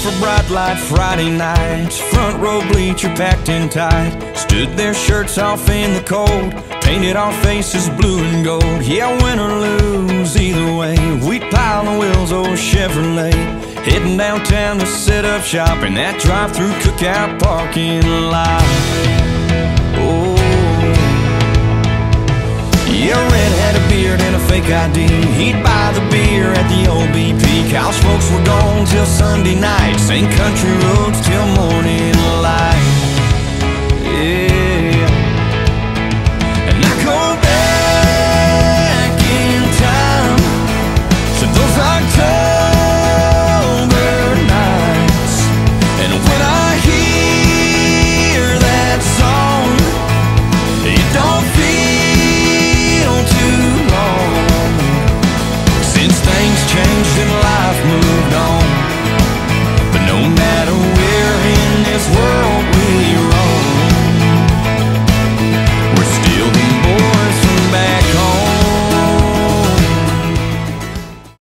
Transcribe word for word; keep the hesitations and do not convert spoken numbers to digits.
for bright light Friday nights, front row bleacher packed in tight. Stood there shirts off in the cold, painted our faces blue and gold. Yeah, win or lose, either way, we'd pile the wheels, old Chevrolet, heading downtown to set up shop in that drive-through cookout parking lot. Oh, yeah, Red had a beard and a fake I D. He'd buy the beer at the old B P. Couch folks were gone till Sunday night, sing country roads till morning light.